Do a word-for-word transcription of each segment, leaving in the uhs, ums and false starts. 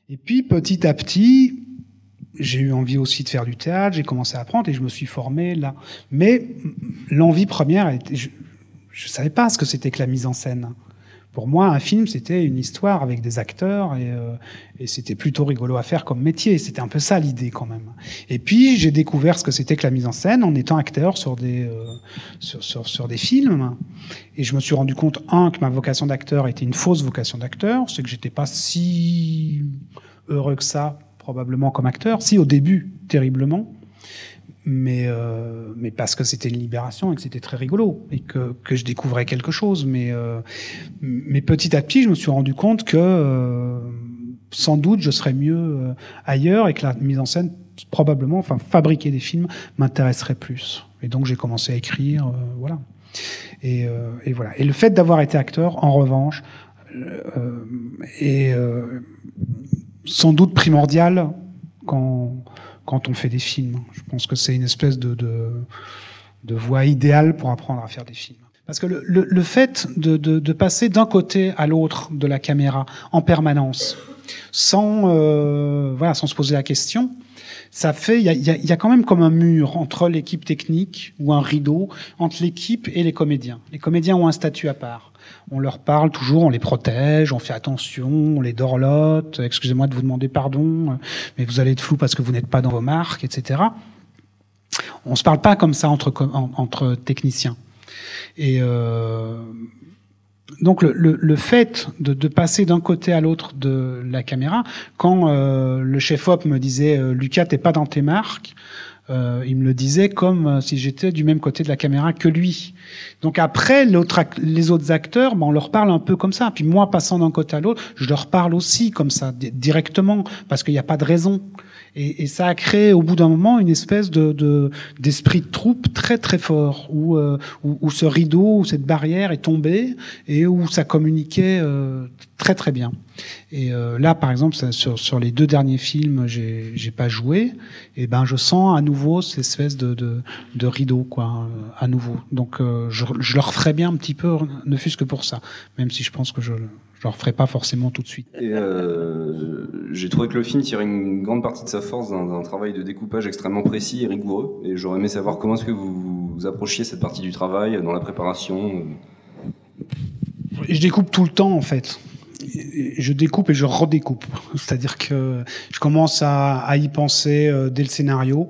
Et puis, petit à petit, j'ai eu envie aussi de faire du théâtre, j'ai commencé à apprendre et je me suis formé là. Mais l'envie première, était, je ne savais pas ce que c'était que la mise en scène. Pour moi, un film, c'était une histoire avec des acteurs et, euh, et c'était plutôt rigolo à faire comme métier. C'était un peu ça l'idée quand même. Et puis, j'ai découvert ce que c'était que la mise en scène en étant acteur sur des, euh, sur, sur, sur des films. Et je me suis rendu compte, un, que ma vocation d'acteur était une fausse vocation d'acteur. C'est que j'étais pas si heureux que ça, probablement comme acteur. Si, au début, terriblement. Mais, euh, mais parce que c'était une libération et que c'était très rigolo et que, que je découvrais quelque chose. Mais, euh, mais petit à petit, je me suis rendu compte que euh, sans doute je serais mieux euh, ailleurs et que la mise en scène, probablement, enfin fabriquer des films, m'intéresserait plus. Et donc j'ai commencé à écrire, euh, voilà. Et, euh, et voilà. Et le fait d'avoir été acteur, en revanche, euh, est euh, sans doute primordial quand quand on fait des films. Je pense que c'est une espèce de, de, de voie idéale pour apprendre à faire des films. Parce que le, le, le fait de, de, de passer d'un côté à l'autre de la caméra en permanence, sans, euh, voilà, sans se poser la question, ça fait, il y a, y, a, y a quand même comme un mur entre l'équipe technique ou un rideau entre l'équipe et les comédiens. Les comédiens ont un statut à part. On leur parle toujours, on les protège, on fait attention, on les dorlote. Excusez-moi de vous demander pardon, mais vous allez être flou parce que vous n'êtes pas dans vos marques, et cetera. On se parle pas comme ça entre entre techniciens. Et euh, donc le, le, le fait de, de passer d'un côté à l'autre de la caméra, quand euh, le chef op me disait euh, Lucas, t'es pas dans tes marques. Euh, il me le disait comme si j'étais du même côté de la caméra que lui. Donc après, l'autre, les autres acteurs, ben, on leur parle un peu comme ça. Puis moi, passant d'un côté à l'autre, je leur parle aussi comme ça, directement, parce qu'il n'y a pas de raison. Et, et ça a créé, au bout d'un moment, une espèce de, de d'esprit de troupe très très fort, où, euh, où, où ce rideau, où cette barrière est tombée et où ça communiquait euh, très très bien. Et euh, là, par exemple, ça, sur, sur les deux derniers films, j'ai, j'ai pas joué. Et ben, je sens à nouveau cette espèce de, de, de rideau, quoi, à nouveau. Donc, euh, je, je leur ferai bien un petit peu, ne fût-ce que pour ça, même si je pense que je je leur ferai pas forcément tout de suite. Et euh, j'ai trouvé que le film tirait une grande partie de sa force d'un, d'un travail de découpage extrêmement précis et rigoureux. Et j'aurais aimé savoir comment est-ce que vous, vous approchiez cette partie du travail dans la préparation. Je découpe tout le temps, en fait. Je découpe et je redécoupe. C'est-à-dire que je commence à, à y penser euh, dès le scénario,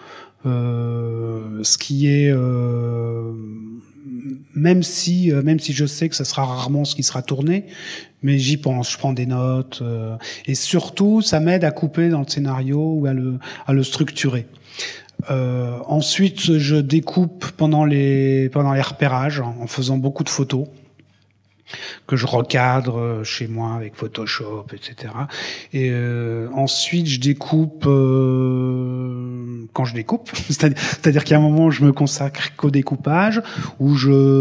euh, ce qui est euh, même si euh, même si je sais que ça sera rarement ce qui sera tourné, mais j'y pense, je prends des notes euh, et surtout ça m'aide à couper dans le scénario ou à le à le structurer. Euh, ensuite, je découpe pendant les pendant les repérages en faisant beaucoup de photos que je recadre chez moi avec Photoshop, et cetera. Et euh, ensuite, je découpe euh, quand je découpe, c'est-à-dire, c'est-à-dire qu'il y a un moment où je me consacre qu'au découpage, où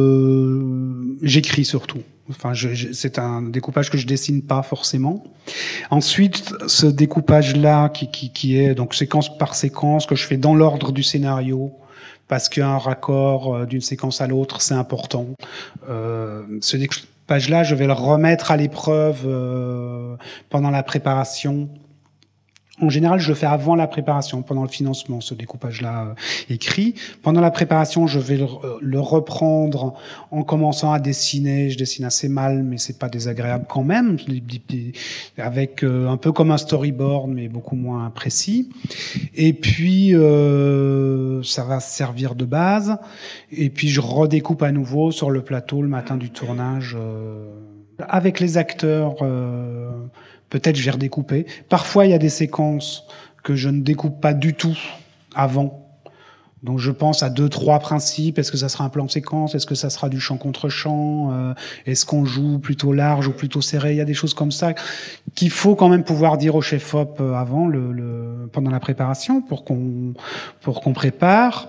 je j'écris surtout. Enfin, je, je, c'est un découpage que je dessine pas forcément. Ensuite, ce découpage-là, qui, qui, qui est donc séquence par séquence, que je fais dans l'ordre du scénario, parce qu'un raccord d'une séquence à l'autre, c'est important. Euh, ce découpage-là, je vais le remettre à l'épreuve euh, pendant la préparation. En général, je le fais avant la préparation, pendant le financement, ce découpage-là euh, écrit. Pendant la préparation, je vais le, le reprendre en commençant à dessiner. Je dessine assez mal, mais c'est pas désagréable quand même, avec euh, un peu comme un storyboard, mais beaucoup moins précis. Et puis, euh, ça va servir de base. Et puis, je redécoupe à nouveau sur le plateau le matin du tournage, euh, avec les acteurs. Euh, Peut-être je vais redécouper. Parfois, il y a des séquences que je ne découpe pas du tout avant. Donc, je pense à deux, trois principes. Est-ce que ça sera un plan de séquence? Est-ce que ça sera du champ contre champ? euh, Est-ce qu'on joue plutôt large ou plutôt serré? Il y a des choses comme ça qu'il faut quand même pouvoir dire au chef-op avant, le, le, pendant la préparation, pour qu'on, pour qu'on prépare.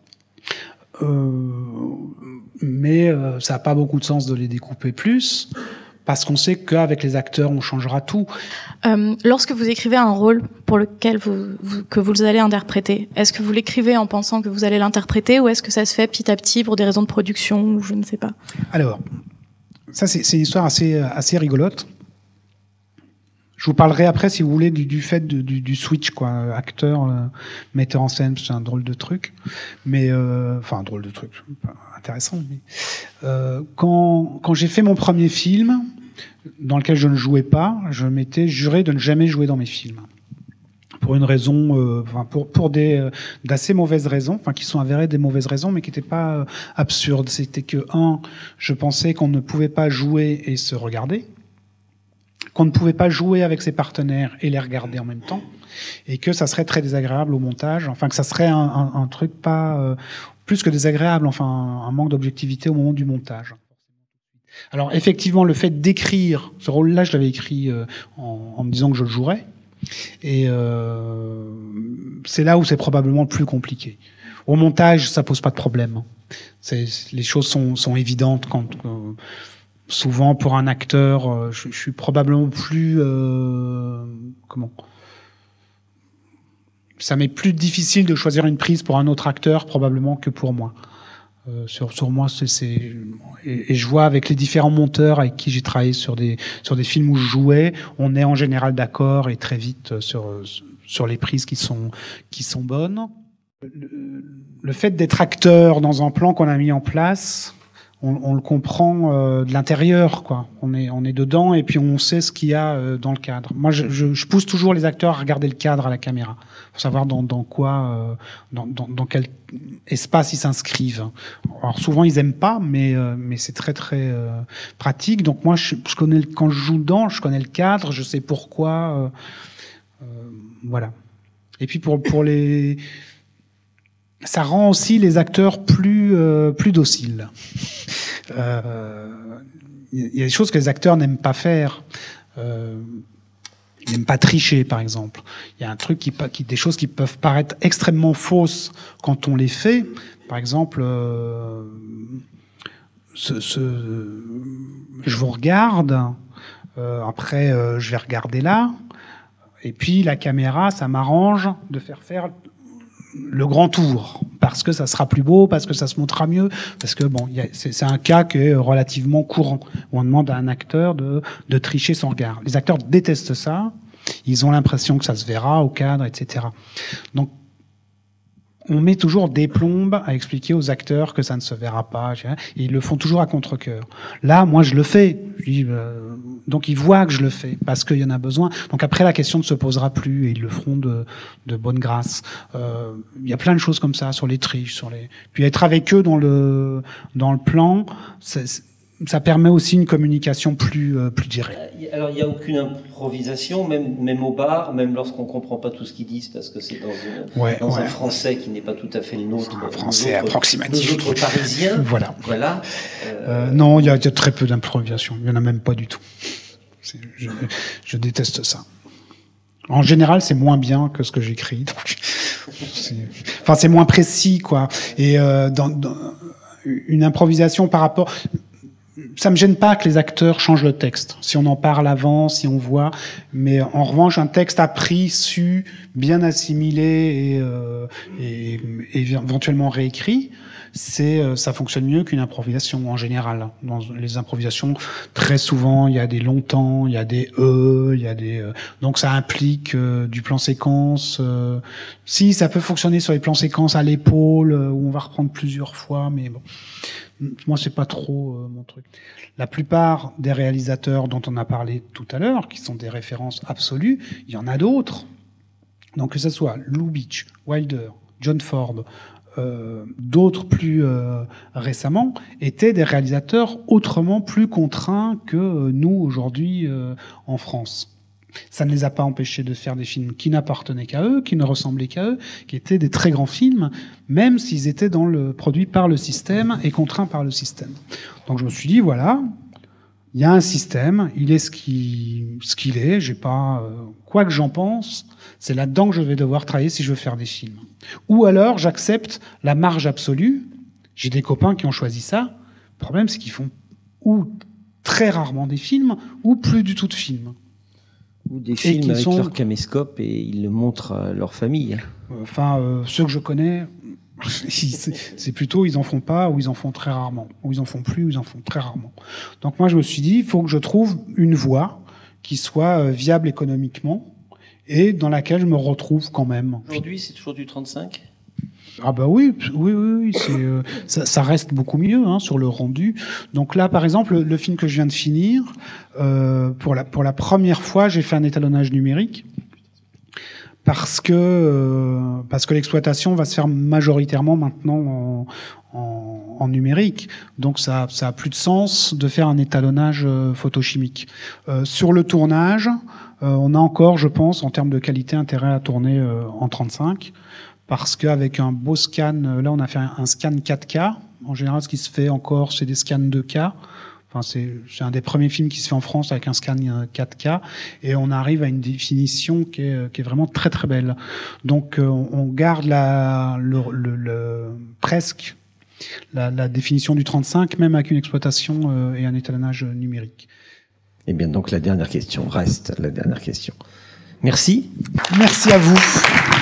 Euh, mais euh, ça n'a pas beaucoup de sens de les découper plus. Parce qu'on sait qu'avec les acteurs, on changera tout. Euh, lorsque vous écrivez un rôle pour lequel vous, vous, que vous allez interpréter, est-ce que vous l'écrivez en pensant que vous allez l'interpréter ou est-ce que ça se fait petit à petit pour des raisons de production ou je ne sais pas? Alors, ça c'est, c'est une histoire assez, assez rigolote. Je vous parlerai après, si vous voulez, du, du fait de, du, du switch, quoi. Acteur, euh, metteur en scène, c'est un drôle de truc. Mais, euh, enfin, un drôle de truc, pas intéressant. Mais, euh, quand, quand j'ai fait mon premier film, dans lequel je ne jouais pas, je m'étais juré de ne jamais jouer dans mes films. Pour une raison, euh, enfin, pour, pour des, euh, d'assez mauvaises raisons, enfin, qui sont avérées des mauvaises raisons, mais qui n'étaient pas euh, absurdes. C'était que, un, je pensais qu'on ne pouvait pas jouer et se regarder, qu'on ne pouvait pas jouer avec ses partenaires et les regarder en même temps, et que ça serait très désagréable au montage, enfin que ça serait un, un, un truc pas euh, plus que désagréable, enfin un, un manque d'objectivité au moment du montage. Alors effectivement, le fait d'écrire, ce rôle-là, je l'avais écrit euh, en, en me disant que je le jouerais, et euh, c'est là où c'est probablement le plus compliqué. Au montage, ça pose pas de problème. C'est, les choses sont, sont évidentes quand... Euh, souvent, pour un acteur, je, je suis probablement plus... Euh, comment ça m'est plus difficile de choisir une prise pour un autre acteur, probablement, que pour moi. Euh, sur, sur moi, c'est... c'est et, et je vois avec les différents monteurs avec qui j'ai travaillé sur des, sur des films où je jouais, on est en général d'accord et très vite sur, sur les prises qui sont, qui sont bonnes. Le, le fait d'être acteur dans un plan qu'on a mis en place... On, on le comprend euh, de l'intérieur, quoi. On est, on est dedans et puis on sait ce qu'il y a euh, dans le cadre. Moi, je, je, je pousse toujours les acteurs à regarder le cadre à la caméra, pour savoir dans, dans quoi, euh, dans, dans, dans quel espace ils s'inscrivent. Alors souvent ils aiment pas, mais euh, mais c'est très très euh, pratique. Donc moi, je, je connais le, quand je joue dedans, je connais le cadre, je sais pourquoi. Euh, euh, voilà. Et puis pour pour les ça rend aussi les acteurs plus euh, plus dociles. Il euh, y a des choses que les acteurs n'aiment pas faire. Euh, ils n'aiment pas tricher, par exemple. Il y a un truc qui, qui, des choses qui peuvent paraître extrêmement fausses quand on les fait. Par exemple, euh, ce, ce, je vous regarde. Euh, après, euh, je vais regarder là. Et puis la caméra, ça m'arrange de faire faire le grand tour, parce que ça sera plus beau, parce que ça se montrera mieux, parce que bon, y a, c'est, c'est un cas qui est relativement courant, où on demande à un acteur de, de tricher son regard. Les acteurs détestent ça, ils ont l'impression que ça se verra au cadre, et cetera. Donc, on met toujours des plombes à expliquer aux acteurs que ça ne se verra pas, et ils le font toujours à contre-cœur. Là, moi, je le fais. Je dis, euh, donc, ils voient que je le fais, parce qu'il y en a besoin. Donc, après, la question ne se posera plus, et ils le feront de, de bonne grâce. Euh, il y a plein de choses comme ça, sur les triches, sur les... Puis être avec eux dans le, dans le plan, c'est, ça permet aussi une communication plus, euh, plus directe. Alors, il n'y a aucune improvisation, même, même au bar, même lorsqu'on ne comprend pas tout ce qu'ils disent, parce que c'est dans, une, ouais, dans ouais. un français qui n'est pas tout à fait le nôtre. Un français autres, approximatif. Nous autres parisiens. Voilà. voilà. Euh, euh, non, il y, y a très peu d'improvisation. Il n'y en a même pas du tout. C'est, je, je déteste ça. En général, c'est moins bien que ce que j'écris. Donc, c'est, enfin, c'est moins précis, quoi. Et euh, dans, dans une improvisation par rapport... Ça me gêne pas que les acteurs changent le texte, si on en parle avant, si on voit. Mais en revanche, un texte appris, su, bien assimilé et, euh, et, et éventuellement réécrit, c'est, ça fonctionne mieux qu'une improvisation en général. Dans les improvisations, très souvent, il y a des longs temps, il y a des e, il y a des. Euh, donc ça implique euh, du plan séquence. Euh, si ça peut fonctionner sur les plans séquences à l'épaule, euh, où on va reprendre plusieurs fois, mais bon. Moi, c'est pas trop euh, mon truc. La plupart des réalisateurs dont on a parlé tout à l'heure, qui sont des références absolues, il y en a d'autres. Donc que ce soit Lubitsch, Wilder, John Ford, euh, d'autres plus euh, récemment, étaient des réalisateurs autrement plus contraints que nous aujourd'hui euh, en France. Ça ne les a pas empêchés de faire des films qui n'appartenaient qu'à eux, qui ne ressemblaient qu'à eux, qui étaient des très grands films, même s'ils étaient dans le, produits par le système et contraints par le système. Donc je me suis dit, voilà, il y a un système, il est ce qu'il, ce qu'il est, j'ai pas, euh, quoi que j'en pense, c'est là-dedans que je vais devoir travailler si je veux faire des films. Ou alors j'accepte la marge absolue, j'ai des copains qui ont choisi ça, le problème c'est qu'ils font ou très rarement des films, ou plus du tout de films. Ou des films avec sont... leur caméscope et ils le montrent à leur famille. Enfin, euh, ceux que je connais, c'est plutôt ils en font pas ou ils en font très rarement. Ou ils en font plus ou ils en font très rarement. Donc moi, je me suis dit, il faut que je trouve une voie qui soit euh, viable économiquement et dans laquelle je me retrouve quand même. Aujourd'hui, c'est toujours du trente-cinq ? Ah bah oui, oui, oui, oui c'est, euh, ça, ça reste beaucoup mieux hein, sur le rendu. Donc là, par exemple, le, le film que je viens de finir, euh, pour la pour la première fois, j'ai fait un étalonnage numérique parce que euh, parce que l'exploitation va se faire majoritairement maintenant en, en, en numérique. Donc ça ça a plus de sens de faire un étalonnage euh, photochimique. Euh, sur le tournage, euh, on a encore, je pense, en termes de qualité, intérêt à tourner euh, en trente-cinq. Parce qu'avec un beau scan, là on a fait un, un scan quatre K. En général, ce qui se fait encore, c'est des scans deux K. Enfin, c'est, c'est un des premiers films qui se fait en France avec un scan quatre K. Et on arrive à une définition qui est, qui est vraiment très très belle. Donc on, on garde la, le, le, le, presque la, la définition du trente-cinq, même avec une exploitation euh, et un étalonnage numérique. Eh bien donc la dernière question reste la dernière question. Merci. Merci à vous.